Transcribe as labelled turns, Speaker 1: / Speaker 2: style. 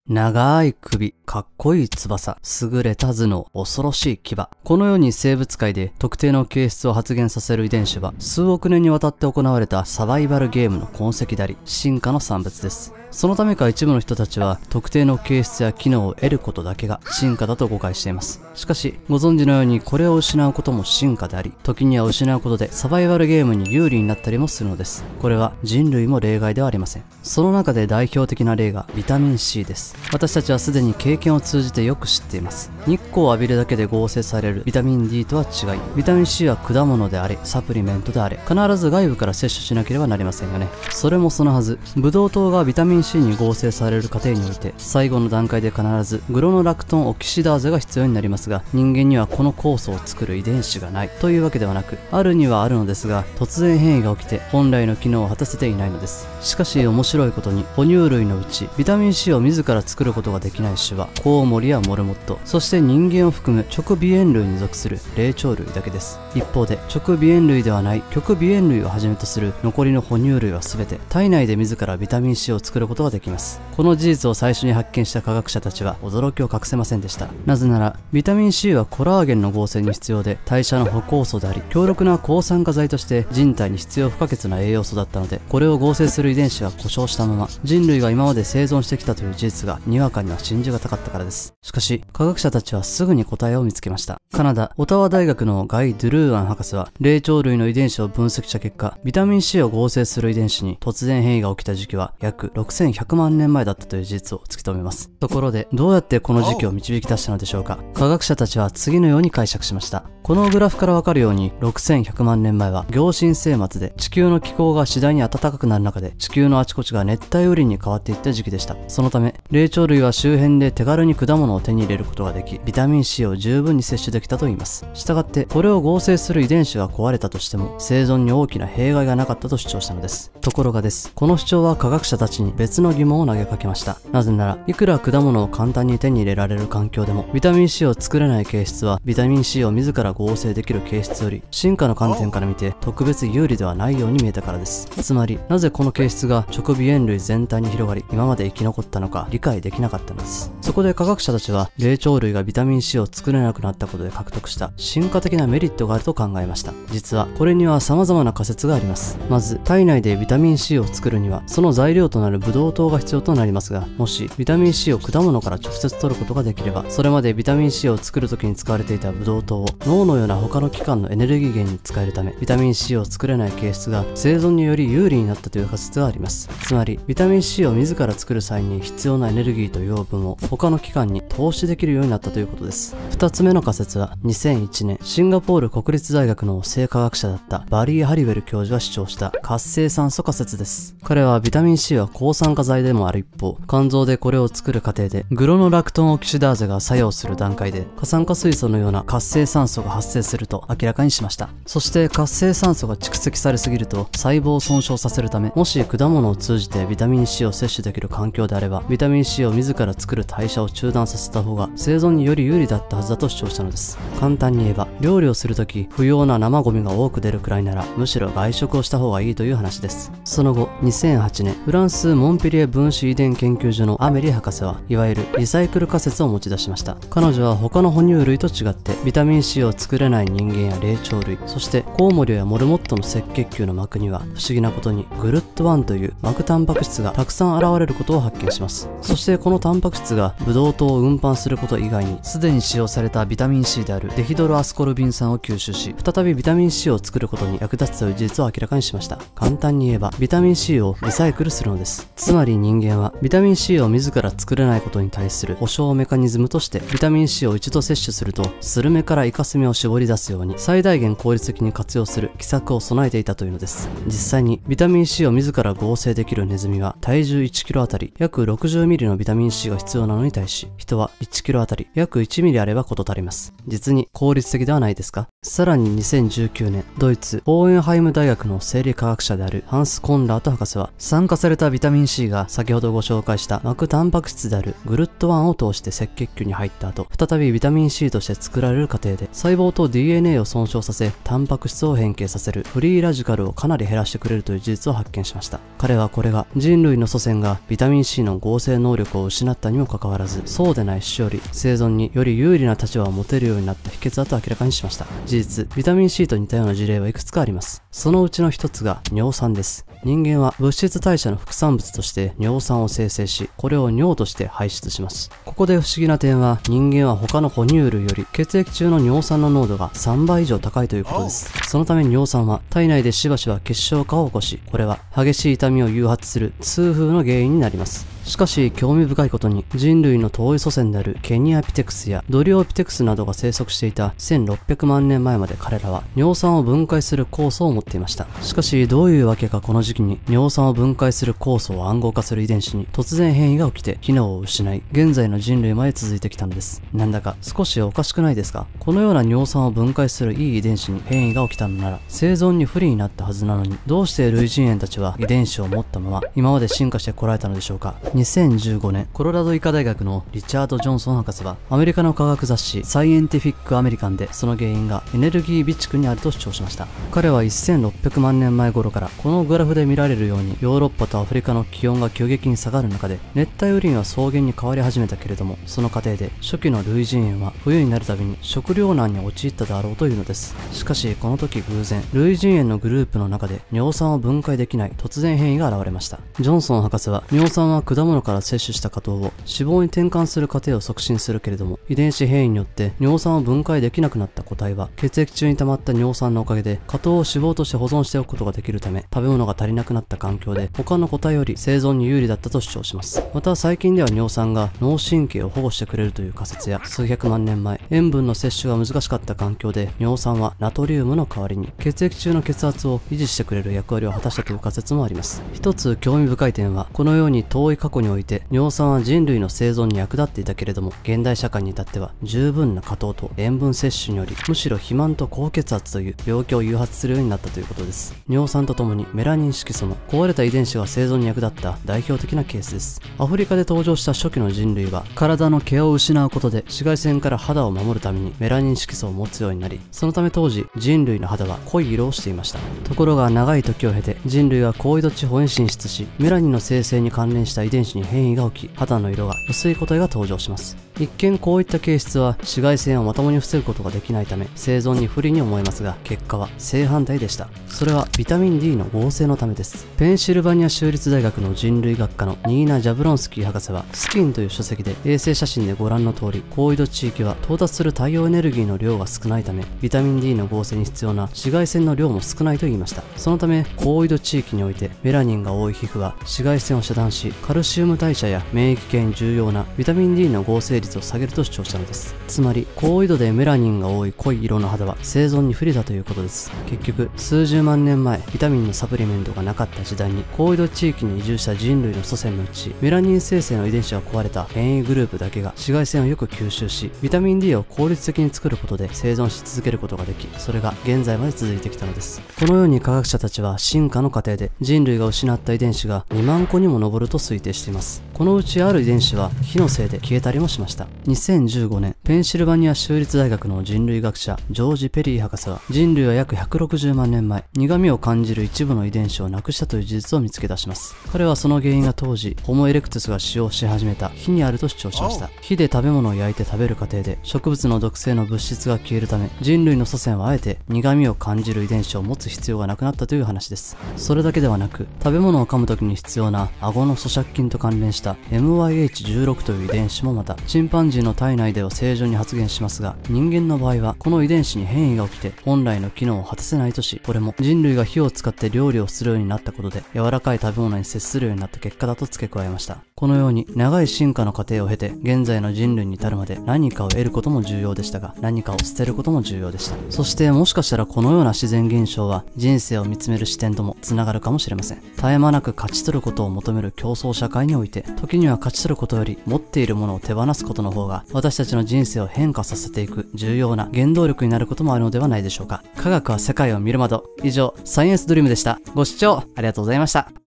Speaker 1: 長い首、かっこいい翼、優れた頭脳、恐ろしい牙。このように生物界で特定の形質を発現させる遺伝子は数億年にわたって行われたサバイバルゲームの痕跡であり、進化の産物です。そのためか一部の人たちは特定の形質や機能を得ることだけが進化だと誤解しています。しかし、ご存知のようにこれを失うことも進化であり、時には失うことでサバイバルゲームに有利になったりもするのです。これは人類も例外ではありません。その中で代表的な例がビタミン C です。私たちはすでに経験を通じてよく知っています。日光を浴びるだけで合成されるビタミン D とは違い、ビタミン C は果物であれ、サプリメントであれ、必ず外部から摂取しなければなりませんよね。それもそのはず、ブドウ糖がビタミン C に合成される過程において、最後の段階で必ずグロノラクトンオキシダーゼが必要になりますが、人間にはこの酵素を作る遺伝子がないというわけではなく、あるにはあるのですが、突然変異が起きて本来の機能を果たせていないのです。しかし面白いことに、哺乳類のうちビタミン C を自ら作ることができない種はコウモリやモルモット、そして人間を含む直鼻炎類に属する霊長類だけです。一方で直鼻炎類ではない極鼻炎類をはじめとする残りの哺乳類は全て体内で自らビタミン C を作ることができます。この事実を最初に発見した科学者たちは驚きを隠せませんでした。なぜならビタミン C はコラーゲンの合成に必要で代謝の補酵素であり、強力な抗酸化剤として人体に必要不可欠な栄養素だったので、これを合成する遺伝子が故障したまま人類が今まで生存してきたという事実がにわかには信じがたかったからです。しかし科学者たちはすぐに答えを見つけました。カナダオタワ大学のガイ・ドゥルーアン博士は霊長類の遺伝子を分析した結果、ビタミン C を合成する遺伝子に突然変異が起きた時期は約6100万年前だったという事実を突き止めます。ところでどうやってこの時期を導き出したのでしょうか。科学者たちは次のように解釈しました。このグラフからわかるように、6100万年前は凝新生末で、地球の気候が次第に暖かくなる中で地球のあちこちが熱帯雨林に変わっていった時期でした。そのため霊長類は周辺で手軽に果物を手に入れることができ、ビタミン C を十分に摂取できたといいます。したがってこれを合成する遺伝子が壊れたとしても生存に大きな弊害がなかったと主張したのです。ところがです、この主張は科学者たちに別の疑問を投げかけました。なぜなら、いくら果物を簡単に手に入れられる環境でもビタミン C を作れない形質はビタミン C を自ら合成できる形質より進化の観点から見て特別有利ではないように見えたからです。つまりなぜこの形質が直鼻炎類全体に広がり今まで生き残ったのか理解できなかったのです。そこで科学者たちは霊長類がビタミン C を作れなくなったことで獲得した進化的なメリットがあると考えました。実はこれには様々な仮説があります。まず体内でビタミン C を作るにはその材料となるブドウ糖が必要となりますが、もしビタミン C を果物から直接取ることができれば、それまでビタミン C を作る時に使われていたブドウ糖を脳のような他の器官のエネルギー源に使えるため、ビタミン C を作れない形質が生存により有利になったという仮説があります。つまりビタミン C を自ら作る際に必要なエネルギーと養分を他の器官に投資できるようになったということです。二つ目の仮説は2001年シンガポール国立大学の生化学者だったバリー・ハリウェル教授が主張した活性酸素仮説です。彼はビタミン C は抗酸化剤でもある一方、肝臓でこれを作る過程でグロノラクトンオキシダーゼが作用する段階で過酸化水素のような活性酸素が発生すると明らかにしました。そして活性酸素が蓄積されすぎると細胞を損傷させるため、もし果物を通じてビタミン C を摂取できる環境であればビタミン C を自ら作る代謝を中断させた方が生存により有利だったはずだと主張したのです。簡単に言えば料理をするとき不要な生ゴミが多く出るくらいならむしろ外食をした方がいいという話です。その後2008年フランスモンペリエ分子遺伝研究所のアメリ博士はいわゆるリサイクル仮説を持ち出しました。彼女は他の哺乳類と違ってビタミン C を作れない人間や霊長類、そしてコウモリやモルモットの赤血球の膜には不思議なことにグルット1という膜タンパク質がたくさん現れることを発見します。そしてこのタンパク質がブドウ糖を運搬すること以外にすでに使用されたビタミン C であるデヒドロアスコルビン酸を吸収し、再びビタミン C を作ることに役立つという事実を明らかにしました。簡単に言えばビタミン C をリサイクルするのです。つまり人間はビタミン C を自ら作れないことに対する保証メカニズムとしてビタミン C を一度摂取するとスルメからイカスミを絞り出すように最大限効率的に活用する奇策を備えていたというのです。実際にビタミン C を自ら合成できるネズミは体重1キロあたり約60ミリのビタミン C が必要なのに対し、人は1キロあたり約1ミリあれば事足ります。実に効率的ではないですか。さらに2019年ドイツホーエンハイム大学の生理科学者であるハンス・コンラート博士は、酸化されたビタミン C が先ほどご紹介した膜タンパク質であるグルット1を通して赤血球に入った後、再びビタミン C として作られる過程で細胞胞と DNA を損傷させ、タンパク質を変形させるフリーラジカルをかなり減らしてくれるという事実を発見しました。彼はこれが人類の祖先がビタミン C の合成能力を失ったにもかかわらず、そうでない種より生存により有利な立場を持てるようになった秘訣だと明らかにしました。事実、ビタミン C と似たような事例はいくつかあります。そのうちの一つが尿酸です。人間は物質代謝の副産物として尿酸を生成し、これを尿として排出します。ここで不思議な点は、人間は他の哺乳類より血液中の尿酸の濃度が3倍以上高いということです。そのため尿酸は体内でしばしば結晶化を起こし、これは激しい痛みを誘発する痛風の原因になります。しかし興味深いことに、人類の遠い祖先であるケニアピテクスやドリオピテクスなどが生息していた1600万年前まで彼らは尿酸を分解する酵素を持っていました。しかしどういうわけかこの時期に尿酸を分解する酵素を暗号化する遺伝子に突然変異が起きて機能を失い、現在の人類まで続いてきたのです。なんだか少しおかしくないですか？このような尿酸を分解するいい遺伝子に変異が起きたのなら生存に不利になったはずなのに、どうして類人猿たちは遺伝子を持ったまま今まで進化してこられたのでしょうか。2015年、コロラド医科大学のリチャード・ジョンソン博士はアメリカの科学雑誌サイエンティフィック・アメリカンでその原因がエネルギー備蓄にあると主張しました。彼は1600万年前頃からこのグラフで見られるようにヨーロッパとアフリカの気温が急激に下がる中で、熱帯雨林は草原に変わり始めたけれども、その過程で初期の類人猿は冬になるたびに食糧難に陥っただろうというのです。しかしこの時偶然、類人猿のグループの中で尿酸を分解できない突然変異が現れました。ジョンソン博士は尿酸は果物から摂取した果糖を脂肪に転換する過程を促進するけれども、遺伝子変異によって尿酸を分解できなくなった個体は血液中に溜まった尿酸のおかげで果糖を脂肪として保存しておくことができるため、食べ物が足りなくなった環境で他の個体より生存に有利だったと主張します。また最近では尿酸が脳神経を保護してくれるという仮説や、数百万年前塩分の摂取が難しかった環境で尿酸はナトリウムの代わりに血液中の血圧を維持してくれる役割を果たしたという仮説もあります。一つ興味深い点は、このように遠い過去において尿酸は人類の生存に役立っていたけれども、現代社会に至っては十分な果糖と塩分摂取によりむしろ肥満と高血圧という病気を誘発するようになったということです。尿酸とともにメラニン色素も壊れた遺伝子が生存に役立った代表的なケースです。アフリカで登場した初期の人類は体の毛を失うことで紫外線から肌を守るためにメラニン色素を持つようになり、そのため当時人類の肌は濃い色をしていました。ところが長い時を経て人類は高緯度地方に進出し、メラニンの生成に関連した遺伝子に変異が起き、肌の色が薄い個体が登場します。一見こういった形質は紫外線をまともに防ぐことができないため生存に不利に思えますが、結果は正反対でした。それはビタミン D の合成のためです。ペンシルバニア州立大学の人類学科のニーナ・ジャブロンスキー博士はスキンという書籍で衛星写真でご覧の通り、高緯度地域は到達する太陽エネルギーの量が少ないためビタミン D の合成に必要な紫外線の量も少ないと言いました。そのため高緯度地域においてメラニンが多い皮膚は紫外線を遮断し、カルシウム代謝や免疫系に重要なビタミン D の合成率を下げると主張したのです。つまり高緯度でメラニンが多い濃い色の肌は生存に不利だということです。結局数十万年前、ビタミンのサプリメントがなかった時代に高緯度地域に移住した人類の祖先のうち、メラニン生成の遺伝子が壊れた変異グループだけが紫外線をよく吸収し、ビタミン D を効率的に作ることで生存し続けることができ、それが現在まで続いてきたのです。このように科学者たちは進化の過程で人類が失った遺伝子が2万個にも上ると推定しています。このうちある遺伝子は火のせいで消えたりもしました。2015年、ペンシルバニア州立大学の人類学者ジョージ・ペリー博士は、人類は約160万年前、苦味を感じる一部の遺伝子をなくしたという事実を見つけ出します。彼はその原因が当時ホモエレクトゥスが使用し始めた火にあると主張しました。火で食べ物を焼いて食べる過程で植物の毒性の物質が消えるため、人類の祖先はあえて苦味を感じる遺伝子を持つ必要がなくなったという話です。それだけではなく、食べ物を噛む時に必要な顎の咀嚼筋と関連した MYH16 という遺伝子もまたチンパンジーの体内では正常に発現しますが、人間の場合はこの遺伝子に変異が起きて本来の機能を果たせないとし、これも人類が火を使って料理をするようになったことで柔らかい食べ物に接するようになった結果だと付け加えました。このように長い進化の過程を経て現在の人類に至るまで、何かを得ることも重要でしたが、何かを捨てることも重要でした。そしてもしかしたらこのような自然現象は人生を見つめる視点ともつながるかもしれません。絶え間なく勝ち取ることを求める競争社会において、時には勝ち取ることより持っているものを手放すことの方が私たちの人生を変化させていく重要な原動力になることもあるのではないでしょうか。科学は世界を見る窓。以上、サイエンスドリームでした。ご視聴ありがとうございました。